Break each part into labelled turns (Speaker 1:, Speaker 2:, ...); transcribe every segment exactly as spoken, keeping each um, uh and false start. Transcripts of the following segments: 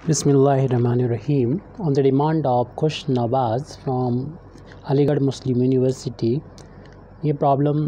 Speaker 1: Bismillahirrahmanirrahim. On the demand of Khush Nawaz from Aligarh Muslim University, ये problem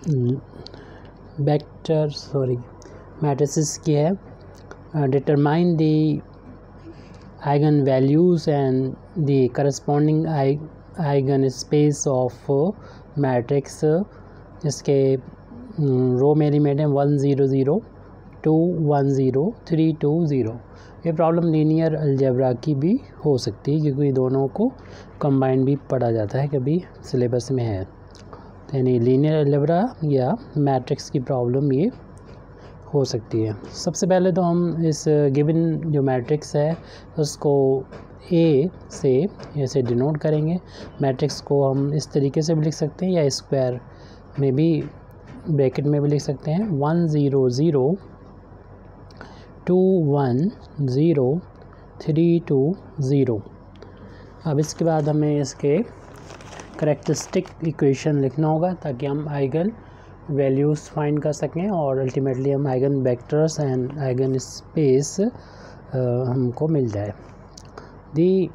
Speaker 1: vector sorry matrices की है. Determine the eigen values and the corresponding eigen space of matrix. इसके row में element है one zero zero two one zero three two zero. ये problem linear algebra की भी हो सकती है क्योंकि दोनों को कंबाइन भी पढ़ा जाता है, कभी सिलेबस में है. यानी लीनियर अलजेब्रा या मैट्रिक्स की प्रॉब्लम ये हो सकती है. सबसे पहले तो हम इस गिवन जो मैट्रिक्स है उसको ए से ऐसे डिनोट करेंगे. मैट्रिक्स को हम इस तरीके से भी लिख सकते हैं या स्क्वायर में भी ब्रैकेट में भी लिख सकते हैं. One zero zero two one zero three two zero. अब इसके बाद हमें इसके करेक्टरिस्टिक इक्वेशन लिखना होगा ताकि हम आइगन वैल्यूज़ फाइंड कर सकें और अल्टीमेटली हम eigen vectors and eigen space हमको मिल जाए. The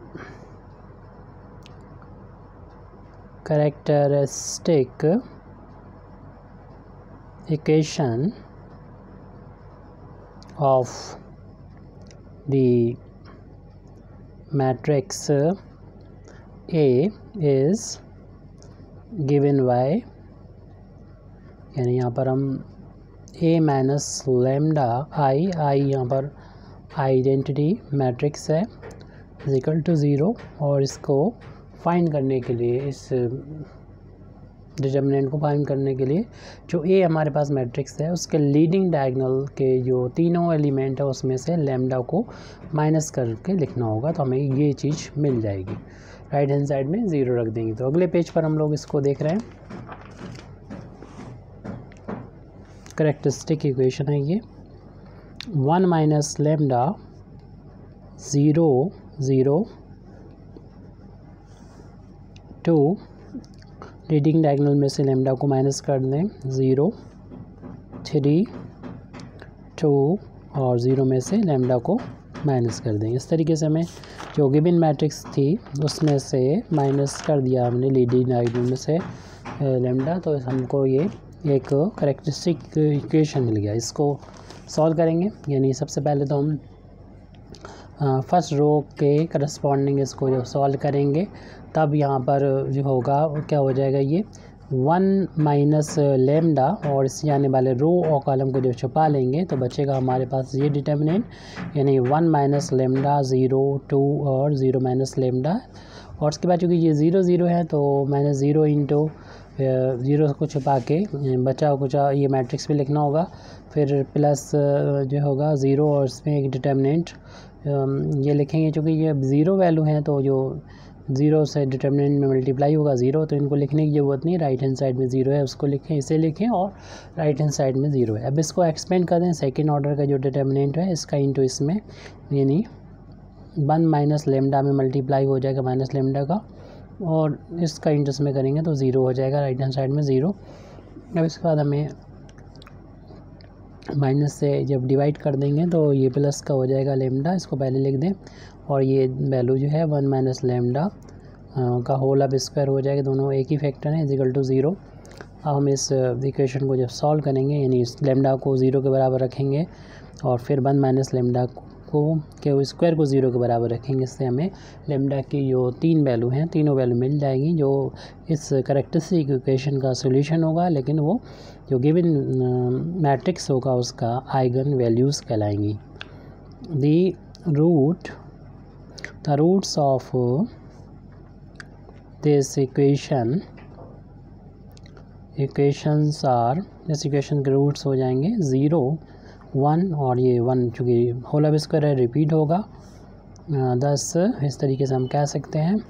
Speaker 1: characteristic equation of the matrix A is given by, यानी यहाँ पर हम A minus lambda I I यहाँ पर आइडेंटिटी मैट्रिक्स है इज इक्वल टू ज़ीरो. और इसको फाइंड करने के लिए, इस डिटर्मिनेंट को फाइंड करने के लिए जो ए हमारे पास मैट्रिक्स है उसके लीडिंग डायगोनल के जो तीनों एलिमेंट है उसमें से लैम्डा को माइनस करके लिखना होगा. तो हमें ये चीज़ मिल जाएगी. राइट हैंड साइड में ज़ीरो रख देंगे. तो अगले पेज पर हम लोग इसको देख रहे हैं. करेक्टरिस्टिक इक्वेशन है ये one minus lambda zero zero two leading diagonal में से लैम्डा को माइनस कर दें. ज़ीरो थ्री टू और ज़ीरो में से लैम्डा को माइनस कर दें. इस तरीके से हमें जो गिवन मैट्रिक्स थी उसमें से माइनस कर दिया हमने लीडिंग डायगोनल में से लैम्डा. तो हमको ये एक करेक्टरिस्टिक इक्वेशन मिल गया. इसको सॉल्व करेंगे. यानी सबसे पहले तो हम फर्स्ट रो के करस्पॉन्डिंग इसको जब सॉल्व करेंगे तब यहाँ पर जो होगा क्या हो जाएगा, ये वन माइनस लेमडा और इससे आने वाले रो और कॉलम को जब छुपा लेंगे तो बचेगा हमारे पास ये डिटर्मिनेंट, यानी one minus lambda zero two और ज़ीरो माइनस लेमडा. और उसके बाद चूँकि ये ज़ीरो ज़ीरो है तो माइनस ज़ीरो इंटू ज़ीरो को छुपा के बचा कुछ ये मैट्रिक्स भी लिखना होगा. फिर प्लस जो होगा ज़ीरो और इसमें एक डिटर्मिनेंट ये लिखेंगे. चूँकि ये ज़ीरो वैल्यू है तो जो ज़ीरो से डिटर्मिनेंट में मल्टीप्लाई होगा ज़ीरो, तो इनको लिखने की ज़रूरत नहीं. राइट हैंड साइड में ज़ीरो है उसको लिखें, इसे लिखें और राइट हैंड साइड में ज़ीरो है. अब इसको एक्सपेंड कर दें. सेकेंड ऑर्डर का जो डिटर्मिनेंट है इसका इंटू इसमें, यानी वन माइनस लेमडा में मल्टीप्लाई हो जाएगा माइनस लेमडा का, और इसका इंटू इसमें करेंगे तो ज़ीरो हो जाएगा. राइट हैंड साइड में ज़ीरो. अब इसके बाद हमें माइनस से जब डिवाइड कर देंगे तो ये प्लस का हो जाएगा लेमडा. इसको पहले लिख दें. और ये वैल्यू जो है वन माइनस लेमडा का होल अब स्क्वायर हो जाएगा. दोनों एक ही फैक्टर हैं, इज इक्वल टू ज़ीरो. अब हम इस इक्वेशन को जब सॉल्व करेंगे यानी इस लेमडा को ज़ीरो के बराबर रखेंगे और फिर वन माइनस लेमडा को के स्क्वायर को ज़ीरो के बराबर रखेंगे. इससे हमें लेमडा की जो तीन वैल्यू हैं तीनों वैल्यू मिल जाएगी जो इस करेक्टरिस्टिक इक्वेशन का सोल्यूशन होगा, लेकिन वो जो गिवन मैट्रिक्स होगा उसका आइगन वैल्यूज़ कहलाएंगी. The root the roots of this equation equations are, इस इक्वेशन के रूट्स हो जाएंगे ज़ीरो वन, और ये वन चूँकि होल अब स्क्वायर है रिपीट होगा दस. इस तरीके से हम कह सकते हैं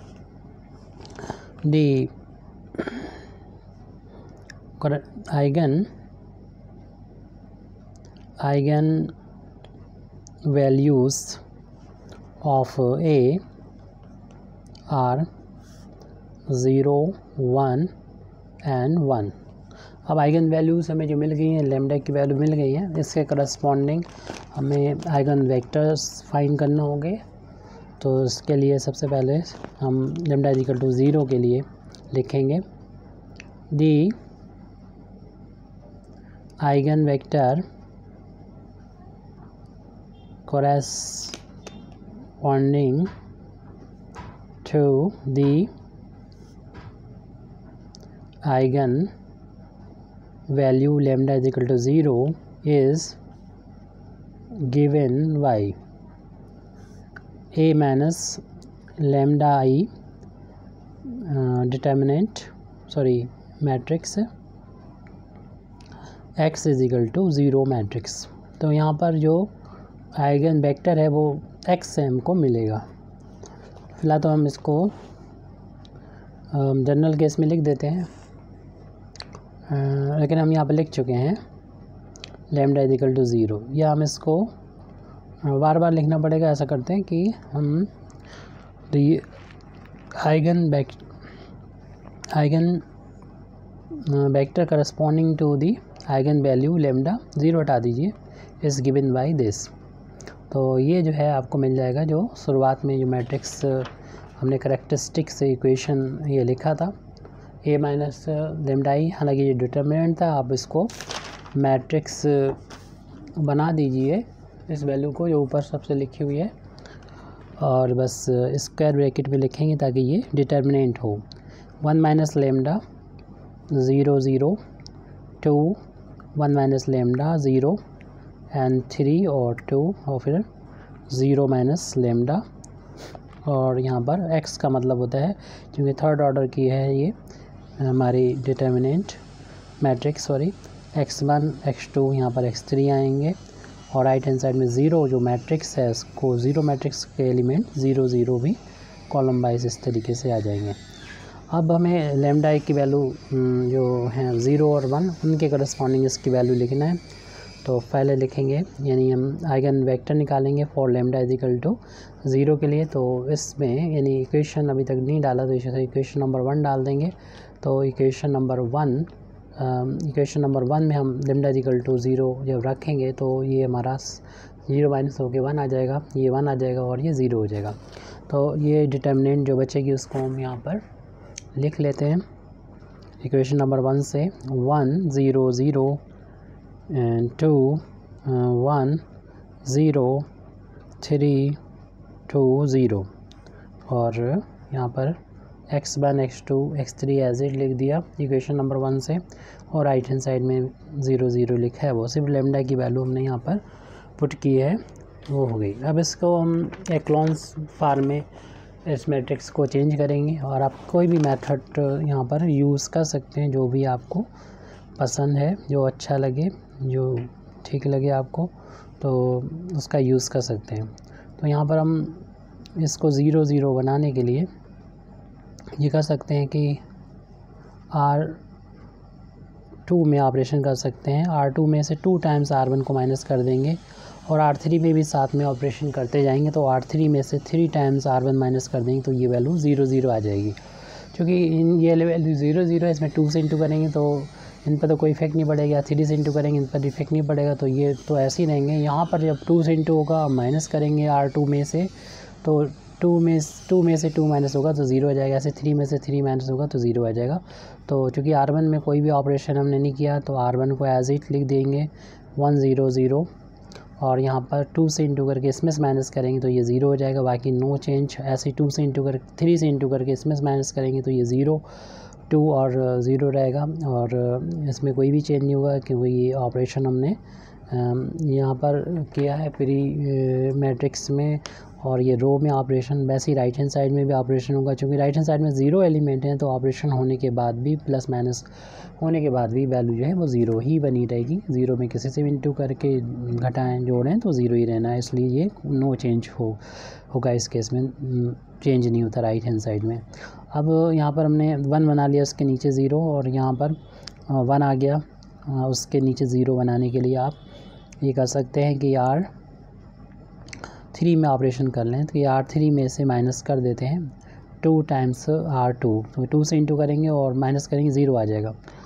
Speaker 1: the eigen eigen values of A are zero one and one. अब आइगन वैल्यूज़ हमें जो मिल गई हैं, लैम्डा की वैल्यू मिल गई है, इसके करस्पॉन्डिंग हमें आइगन वेक्टर्स फाइंड करने होंगे। तो इसके लिए सबसे पहले हम lambda is equal to zero के लिए लिखेंगे the eigen vector corresponding to the eigen value lambda is equal to zero is given by a minus lambda I uh, determinant sorry matrix x is equal to zero matrix. तो यहाँ पर जो eigen vector है वो x से हमको मिलेगा। फिलहाल तो हम इसको जनरल केस में लिख देते हैं, आ, लेकिन हम यहाँ पर लिख चुके हैं lambda is equal to zero. या हम इसको बार बार लिखना पड़ेगा। ऐसा करते हैं कि हम eigen vec eigen vector corresponding to the eigen value lambda zero हटा दीजिए इज़ गिवन बाय दिस। तो ये जो है आपको मिल जाएगा जो शुरुआत में जो मैट्रिक्स हमने करेक्टरिस्टिक से इक्वेशन ये लिखा था ए माइनस लैम्डा आई, हालांकि ये डिटर्मिनेंट था। आप इसको मैट्रिक्स बना दीजिए इस वैल्यू को जो ऊपर सबसे लिखी हुई है, और बस स्क्वायर ब्रैकेट में लिखेंगे ताकि ये डिटर्मिनेंट हो। One minus lambda zero zero two one minus lambda zero and three और टू और फिर ज़ीरो माइनस लेमडा। और यहाँ पर x का मतलब होता है, क्योंकि थर्ड ऑर्डर की है ये हमारी determinant matrix, sorry x one x two, यहाँ पर एक्स थ्री आएंगे। और राइट हैंड साइड में ज़ीरो जो मैट्रिक्स है उसको ज़ीरो मैट्रिक्स के एलिमेंट ज़ीरो ज़ीरो भी कॉलम वाइज इस तरीके से आ जाएंगे। अब हमें लैम्डा की वैल्यू जो है ज़ीरो और वन उनके करस्पॉन्डिंग इसकी वैल्यू लिखना है। तो पहले लिखेंगे, यानी हम आइगन वेक्टर निकालेंगे for lambda is equal to zero के लिए। तो इसमें यानी इक्वेशन अभी तक नहीं डाला तो इसे इक्वेशन नंबर वन डाल देंगे। तो equation number one equation number one में हम lambda is equal to zero जब रखेंगे तो ये हमारा ज़ीरो माइनस होकर वन आ जाएगा, ये वन आ जाएगा और ये ज़ीरो हो जाएगा। तो ये डिटर्मिनेंट जो बचेगी उसको हम यहाँ पर लिख लेते हैं इक्वेशन नंबर वन से। One zero zero and two one zero three two zero, और यहाँ पर x one x two x three as it लिख दिया इक्वेशन नंबर वन से। और राइट हैंड साइड में ज़ीरो ज़ीरो लिखा है, वो सिर्फ लैम्डा की वैल्यू हमने यहाँ पर पुट की है, वो हो गई। अब इसको हम एक्लॉन्स फॉर्म में इस मैट्रिक्स को चेंज करेंगे, और आप कोई भी मेथड यहाँ पर यूज़ कर सकते हैं जो भी आपको पसंद है, जो अच्छा लगे, जो ठीक लगे आपको, तो उसका यूज़ कर सकते हैं। तो यहाँ पर हम इसको ज़ीरो ज़ीरो बनाने के लिए ये कर सकते हैं कि आर टू में ऑपरेशन कर सकते हैं। आर टू में से टू टाइम्स आर वन को माइनस कर देंगे और आर थ्री में भी साथ में ऑपरेशन करते जाएंगे। तो आर थ्री में से three times R one minus कर देंगे तो ये वैल्यू ज़ीरो ज़ीरो आ जाएगी। क्योंकि इन ये वैल्यू ज़ीरो ज़ीरो है, इसमें टू से इंटू करेंगे तो इन पर तो कोई इफेक्ट नहीं पड़ेगा, थ्री से इंटू करेंगे इन पर इफेक्ट नहीं पड़ेगा, तो ये तो ऐसे ही रहेंगे। यहाँ पर जब टू से इंटू होगा माइनस करेंगे आर टू में से, तो टू में टू में से टू माइनस होगा तो ज़ीरो आ जाएगा। ऐसे थ्री में से थ्री माइनस होगा तो ज़ीरो आ जाएगा। तो चूँकि आर वन में कोई भी ऑपरेशन हमने नहीं किया तो आर वन को एज इट लिख देंगे वन ज़ीरो ज़ीरो, और यहाँ पर टू से इंटू करके इसमें से माइनस करेंगे तो ये ज़ीरो हो जाएगा, बाकी नो चेंज। ऐसे टू से इंटू कर थ्री से इंटू करके इसमें से माइनस करेंगे तो ये ज़ीरो टू और ज़ीरो रहेगा, और इसमें कोई भी चेंज नहीं होगा क्योंकि ये ऑपरेशन हमने यहाँ पर किया है प्री मैट्रिक्स में। और ये रो में ऑपरेशन वैसे ही राइट हैंड साइड में भी ऑपरेशन होगा, क्योंकि राइट हैंड साइड में ज़ीरो एलिमेंट हैं तो ऑपरेशन होने के बाद भी प्लस माइनस होने के बाद भी वैल्यू जो है वो ज़ीरो ही बनी रहेगी। ज़ीरो में किसी से भी इंटू करके घटाएं जोड़ें तो ज़ीरो ही रहना है, इसलिए ये नो चेंज हो होगा इस केस में, चेंज नहीं होता राइट हैंड साइड में। अब यहाँ पर हमने वन बना लिया, उसके नीचे ज़ीरो, और यहाँ पर वन आ गया, उसके नीचे ज़ीरो बनाने के लिए आप ये कर सकते हैं कि आर थ्री में ऑपरेशन कर लें। तो ये आर थ्री में से माइनस कर देते हैं टू टाइम्स आर टू, तो टू से इंटू करेंगे और माइनस करेंगे ज़ीरो आ जाएगा।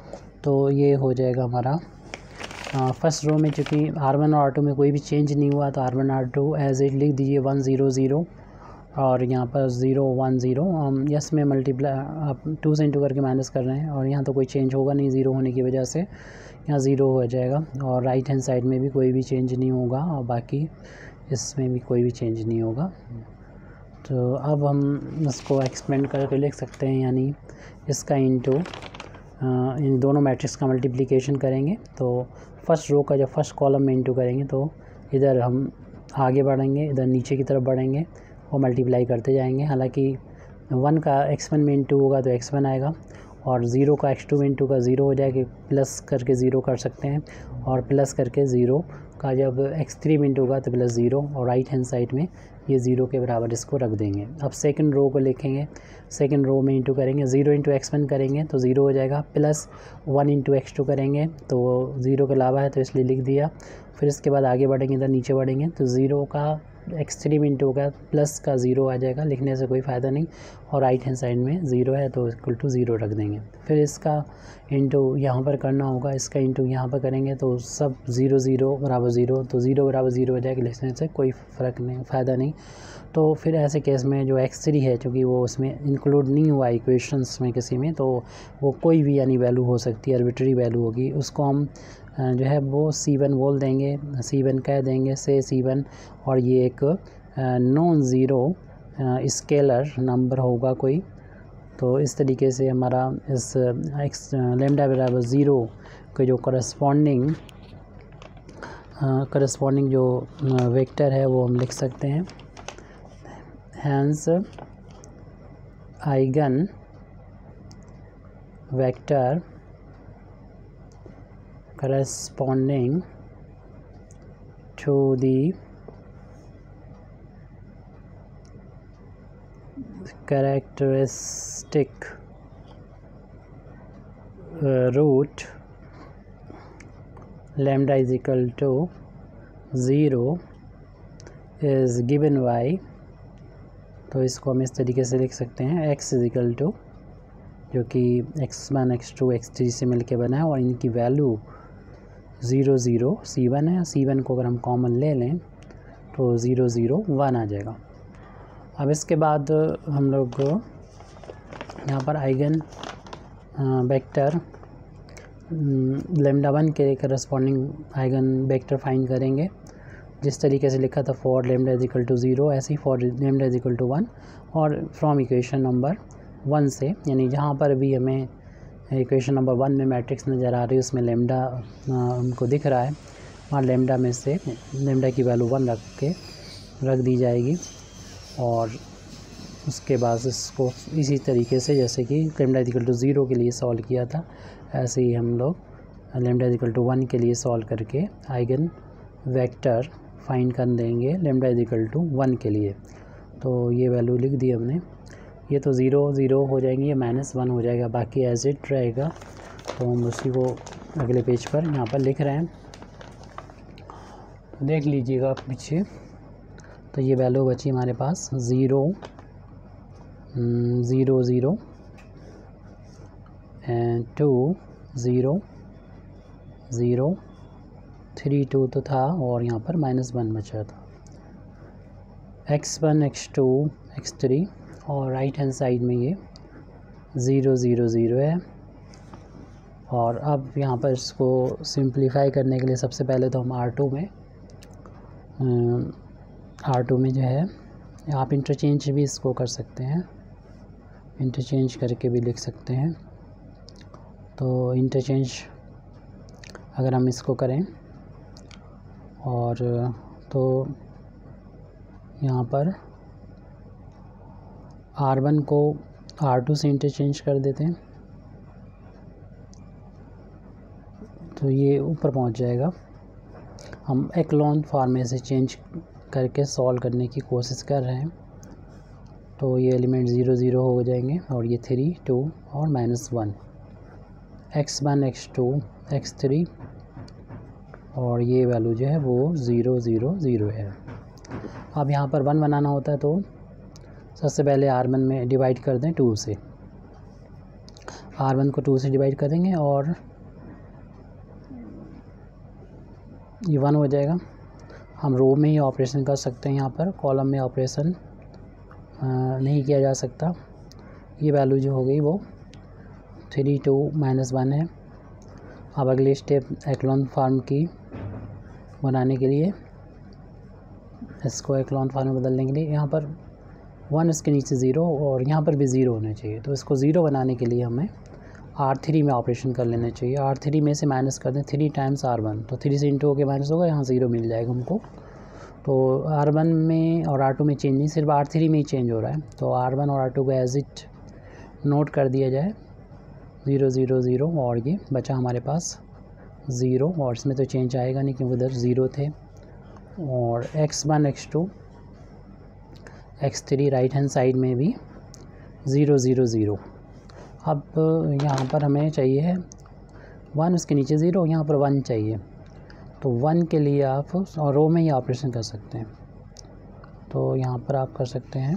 Speaker 1: तो ये हो जाएगा हमारा फर्स्ट रो में। चूँकि आर वन और आर टू में कोई भी चेंज नहीं हुआ तो R one R two as it लिख दीजिए वन ज़ीरो ज़ीरो और यहाँ पर ज़ीरो वन ज़ीरो। हम यस में मल्टीप्लाई आप टू से इंटू करके माइनस कर रहे हैं और यहाँ तो कोई चेंज होगा नहीं ज़ीरो होने की वजह से, यहाँ ज़ीरो हो जाएगा। और राइट हैंड साइड में भी कोई भी चेंज नहीं होगा और बाकी इसमें भी कोई भी चेंज नहीं होगा। तो अब हम इसको एक्सपेंड करके लिख सकते हैं, यानी इसका इंटू इन दोनों मैट्रिक्स का मल्टीप्लिकेशन करेंगे तो फर्स्ट रो का जब फर्स्ट कॉलम में इंटू करेंगे तो इधर हम आगे बढ़ेंगे, इधर नीचे की तरफ बढ़ेंगे और मल्टीप्लाई करते जाएंगे। हालांकि वन का एक्स वन में इंटू होगा तो एक्स वन आएगा और ज़ीरो का एक्स टू में इंटू का ज़ीरो हो जाएगा, प्लस करके ज़ीरो कर सकते हैं और प्लस करके ज़ीरो का जब एक्स थ्री में इंटू होगा तो प्लस ज़ीरो और राइट हैंड साइड में ये ज़ीरो के बराबर इसको रख देंगे। अब सेकंड रो को लिखेंगे, सेकंड रो में इंटू करेंगे, ज़ीरो इंटू एक्स वन करेंगे तो ज़ीरो हो जाएगा, plus one into x two करेंगे तो ज़ीरो के अलावा है तो इसलिए लिख दिया। फिर इसके बाद आगे बढ़ेंगे, इधर नीचे बढ़ेंगे तो ज़ीरो का एक्स थ्री में इंटू होगा प्लस का ज़ीरो आ जाएगा, लिखने से कोई फ़ायदा नहीं और राइट हैंड साइड में ज़ीरो है तो इक्वल टू ज़ीरो रख देंगे। फिर इसका इंटू यहाँ पर करना होगा, इसका इंटू यहाँ पर करेंगे तो सब ज़ीरो ज़ीरो बराबर ज़ीरो, तो ज़ीरो बराबर ज़ीरो हो जाएगा, लिखने से कोई फ़र्क नहीं, फ़ायदा नहीं। तो फिर ऐसे केस में जो एक्स थ्री है क्योंकि वो उसमें इंक्लूड नहीं हुआ इक्वेशंस में किसी में, तो वो कोई भी यानी वैल्यू हो सकती है, आर्बिट्री वैल्यू होगी, उसको हम जो है वो सी वन बोल देंगे, सी वन कह देंगे से सी वन और ये एक नॉन ज़ीरो स्केलर नंबर होगा कोई। तो इस तरीके से हमारा इस एक्स लेमडा बराबर ज़ीरो के जो करस्पॉन्डिंग करस्पॉन्डिंग जो वेक्टर है वो हम लिख सकते हैं। Hence eigen vector corresponding to the characteristic uh, root lambda is equal to zero is given by, तो इसको हम इस तरीके से लिख सकते हैं x is equal to जो कि x one x two x three से मिलके बना है और इनकी value zero zero c one है। सी वन को अगर हम कॉमन ले लें तो ज़ीरो ज़ीरो वन आ जाएगा। अब इसके बाद हम लोग यहाँ पर आइगन वेक्टर लेमडा वन के करस्पॉन्डिंग आइगन वेक्टर फाइंड करेंगे। जिस तरीके से लिखा था for lambda is equal to zero, ऐसे ही for lambda is equal to one और फ्रॉम इक्वेशन नंबर वन से, यानी जहाँ पर भी हमें इक्वेशन नंबर वन में मैट्रिक्स नज़र आ रही है उसमें लेमडा हमको दिख रहा है, वहाँ लेमडा में से लेमडा की वैल्यू वन रख के रख दी जाएगी और उसके बाद इसको इसी तरीके से जैसे कि लेमडा इक्वल टू ज़ीरो के लिए सॉल्व किया था ऐसे ही हम लोग लेमडा इक्वल टू वन के लिए सॉल्व करके आइगन वेक्टर फाइंड कर देंगे लेमडा इक्वल टू वन के लिए। तो ये वैल्यू लिख दी हमने, ये तो ज़ीरो ज़ीरो हो जाएंगी, ये माइनस वन हो जाएगा, बाकी एज इट रहेगा। तो हम उसी को अगले पेज पर यहाँ पर लिख रहे हैं, देख लीजिएगा पीछे। तो ये वैल्यू बची हमारे पास zero zero zero and two zero zero three two तो था और यहाँ पर माइनस वन बचा था, x one x two x three और राइट हैंड साइड में ये ज़ीरो ज़ीरो ज़ीरो है। और अब यहाँ पर इसको सिंप्लीफाई करने के लिए सबसे पहले तो हम आर टू में आर टू में जो है आप इंटरचेंज भी इसको कर सकते हैं, इंटरचेंज करके भी लिख सकते हैं। तो इंटरचेंज अगर हम इसको करें और तो यहाँ पर आर वन को आर टू से इंटरचेंज कर देते हैं तो ये ऊपर पहुँच जाएगा। हम एक्लोन फॉर्म में से चेंज करके सॉल्व करने की कोशिश कर रहे हैं तो ये एलिमेंट ज़ीरो ज़ीरो हो जाएंगे और ये थ्री टू और minus one, x one x two x three और ये वैल्यू जो है वो ज़ीरो ज़ीरो ज़ीरो है। अब यहाँ पर वन बनाना होता है तो सबसे पहले आर वन में डिवाइड कर दें टू से, आर वन को टू से डिवाइड करेंगे और ये वन हो जाएगा। हम रो में ही ऑपरेशन कर सकते हैं, यहाँ पर कॉलम में ऑपरेशन नहीं किया जा सकता। ये वैल्यू जो हो गई वो थ्री टू माइनस वन है। अब अगली स्टेप एक्लॉन फार्म की बनाने के लिए, इसको एक्लॉन फार्म में बदलने के लिए यहाँ पर वन इसके नीचे ज़ीरो और यहाँ पर भी ज़ीरो होना चाहिए। तो इसको ज़ीरो बनाने के लिए हमें आर थ्री में ऑपरेशन कर लेना चाहिए। आर थ्री में से माइनस कर दें थ्री टाइम्स आर वन, तो थ्री से इंटू होकर माइनस होगा, यहाँ ज़ीरो मिल जाएगा हमको। तो आर वन में और आर टू में चेंज नहीं, सिर्फ आर थ्री में ही चेंज हो रहा है। तो आर वन और आर टू को एज इट नोट कर दिया जाए, ज़ीरो ज़ीरो ज़ीरो, और ये बचा हमारे पास ज़ीरो, और इसमें तो चेंज आएगा नहीं क्योंकि उधर ज़ीरो थे। और x one x two x three right hand side में भी ज़ीरो ज़ीरो ज़ीरो। अब यहाँ पर हमें चाहिए वन, उसके नीचे ज़ीरो, यहाँ पर वन चाहिए। तो वन के लिए आप और रो में ही ऑपरेशन कर सकते हैं। तो यहाँ पर आप कर सकते हैं।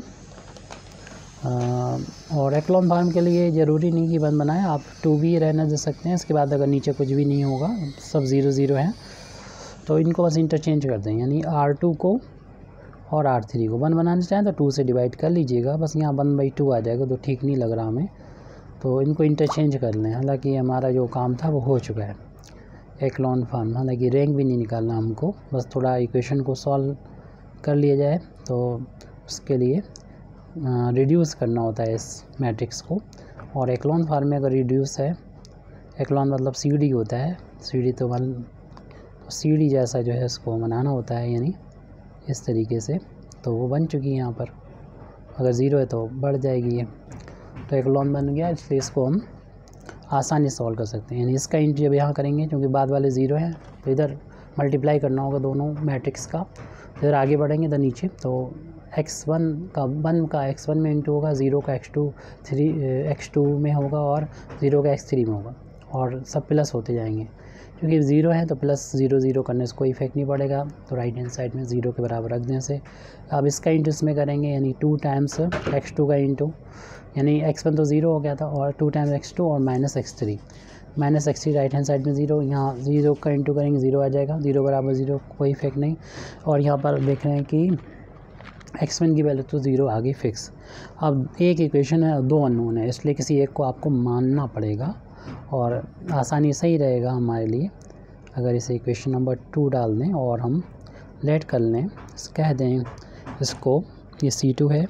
Speaker 1: आ, और एक्लॉन फार्म के लिए ज़रूरी नहीं कि वन बनाएं, आप टू भी रहना दे सकते हैं। इसके बाद अगर नीचे कुछ भी नहीं होगा, सब ज़ीरो ज़ीरो हैं, तो इनको बस इंटरचेंज कर दें। यानी आर टू को और आर थ्री को वन बनाना चाहें तो टू से डिवाइड कर लीजिएगा, बस यहाँ वन बाई टू आ जाएगा, तो ठीक नहीं लग रहा हमें। तो इनको इंटरचेंज कर लें। हालांकि हमारा जो काम था वो हो चुका है एक्लॉन फार्म। हालांकि रैंक भी नहीं निकालना हमको, बस थोड़ा इक्वेशन को सॉल्व कर लिया जाए। तो उसके लिए रिड्यूस करना होता है इस मैट्रिक्स को। और एक्लॉन फार्म में अगर रिड्यूस है, एक्लॉन मतलब सी डी होता है, सी डी तो वन, तो सी डी जैसा जो है इसको बनाना होता है, यानी इस तरीके से। तो वो बन चुकी है यहाँ पर, अगर ज़ीरो है तो बढ़ जाएगी ये। तो एक्लॉन बन गया, इसलिए इसको हम आसानी से सॉल्व कर सकते हैं। यानी इसका इंट जब यहाँ करेंगे, क्योंकि बाद वाले ज़ीरो हैं, तो इधर मल्टीप्लाई करना होगा दोनों मैट्रिक्स का। इधर आगे बढ़ेंगे तो नीचे, तो एक्स वन का वन का एक्स वन में इंटू होगा, ज़ीरो का x two three x two में होगा, और ज़ीरो का एक्स थ्री में होगा, और सब प्लस होते जाएंगे। क्योंकि ज़ीरो है तो प्लस ज़ीरो ज़ीरो करने से कोई इफेक्ट नहीं पड़ेगा, तो राइट हैंड साइड में ज़ीरो के बराबर रख देने से। अब इसका इंटू इसमें करेंगे, यानी टू टाइम्स एक्स टू का इंटू, यानी एक्स वन तो ज़ीरो हो गया था, और टू टाइम्स एक्स टू और minus x three, minus x three right hand side में ज़ीरो, यहाँ ज़ीरो का इंटू करेंगे ज़ीरो आ जाएगा, ज़ीरो बराबर ज़ीरो, कोई इफेक्ट नहीं। और यहाँ पर देख रहे हैं कि एक्स वन की वैल्यू तो ज़ीरो आ गई फिक्स। अब एक इक्वेशन है, दो अननोन है, इसलिए किसी एक को आपको मानना पड़ेगा, और आसानी सही रहेगा हमारे लिए अगर इसे इक्वेशन नंबर टू डाल दें और हम लेट कर लें, कह दें इसको ये सी टू है,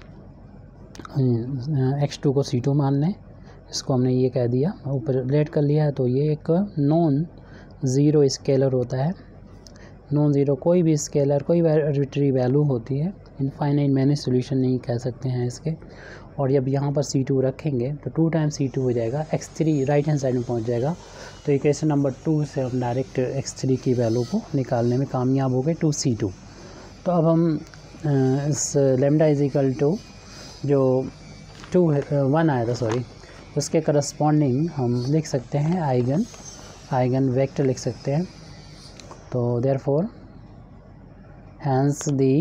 Speaker 1: एक्स टू को सी टू मान लें, इसको हमने ये कह दिया, ऊपर लेट कर लिया है। तो ये एक नॉन ज़ीरो स्केलर होता है। नॉन ज़ीरो कोई भी स्केलर, कोई आर्बिट्रेरी वैल्यू होती है, इनफाइनाइट मैनी सोल्यूशन नहीं कह सकते हैं इसके। और जब यहाँ पर सी टू रखेंगे तो टू टाइम सी टू हो जाएगा, x three right hand side में पहुँच जाएगा। तो इक्वेशन नंबर टू से हम डायरेक्ट एक्स थ्री की वैल्यू को निकालने में कामयाब हो गए, टू सी टू। तो अब हम इस लेमडा इज इक्वल टू जो टू वन आया था, सॉरी, उसके करस्पॉन्डिंग हम लिख सकते हैं आइगन आइगन वेक्टर लिख सकते हैं। तो therefore hence the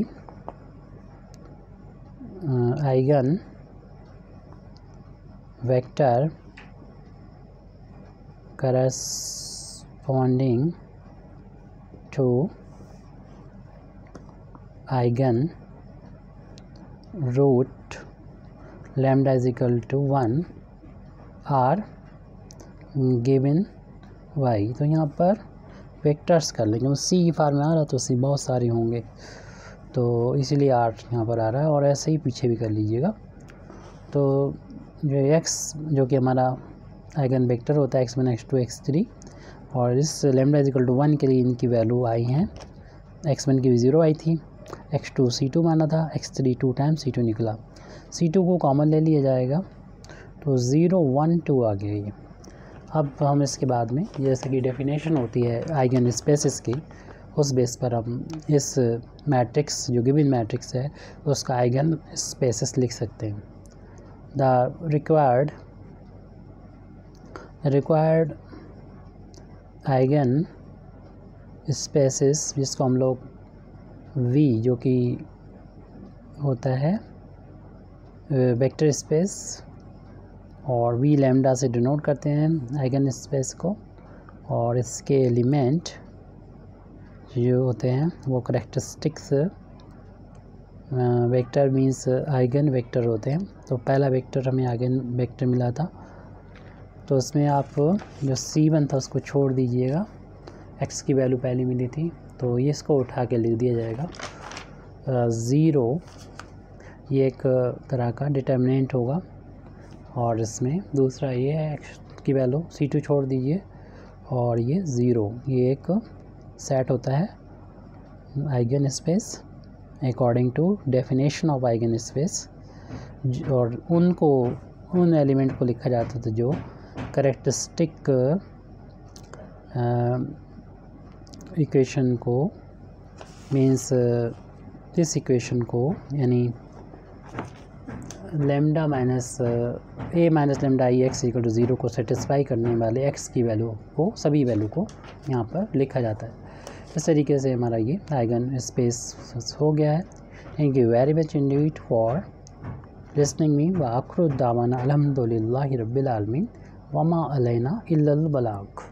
Speaker 1: eigen vector corresponding to eigen root lambda is equal to one are given y। तो यहाँ पर वेक्टर्स कर लेंगे, सी फार्म में आ रहा तो सी बहुत सारे होंगे, तो इसीलिए आर यहाँ पर आ रहा है, और ऐसे ही पीछे भी कर लीजिएगा। तो जो एक्स जो कि हमारा आइगन वेक्टर होता है, x one x two x three, और इस lambda is equal to one के लिए इनकी वैल्यू आई हैं। एक्स वन की भी ज़ीरो आई थी, एक्स टू सी टू माना था, x three two time c two निकला, सी टू को कॉमन ले लिया जाएगा, तो ज़ीरो वन टू आ गया ये। अब हम इसके बाद में जैसे कि डेफिनेशन होती है आइगन स्पेसेस की, उस बेस पर हम इस मैट्रिक्स जो गिवन मैट्रिक्स है उसका आइगन स्पेसेस लिख सकते हैं। The required required eigen spaces, जिसको हम लोग वी जो कि होता है वेक्टर स्पेस, और वी लैम्डा से डिनोट करते हैं आइगन स्पेस को, और इसके एलिमेंट जो होते हैं वो characteristics vector means eigen vector होते हैं। तो पहला वेक्टर हमें आइगन वेक्टर मिला था, तो उसमें आप जो सी वन था उसको छोड़ दीजिएगा, एक्स की वैल्यू पहले मिली थी तो ये इसको उठा के लिख दिया जाएगा। ज़ीरो ये एक तरह का डिटर्मिनेंट होगा, और इसमें दूसरा ये है एक्स की वैल्यू सी टू छोड़ दीजिए, और ये ज़ीरो ये एक सेट होता है eigen space according to definition of eigen space, और उनको उन एलिमेंट को लिखा जाता था जो करेक्टरिस्टिक इक्वेशन को मींस इस इक्वेशन को यानी lambda minus A minus lambda I x equal to zero को सेटिस्फाई करने वाले एक्स की वैल्यू को, सभी वैल्यू को यहाँ पर लिखा जाता है। इस तरीके से हमारा ये आइगन स्पेस हो गया है। Thank you very much indeed for listening me व आखिर दावाना अल्हम्दुलिल्लाहि रब्बिल आलमीन वमा अलैना इल्लल बलाग।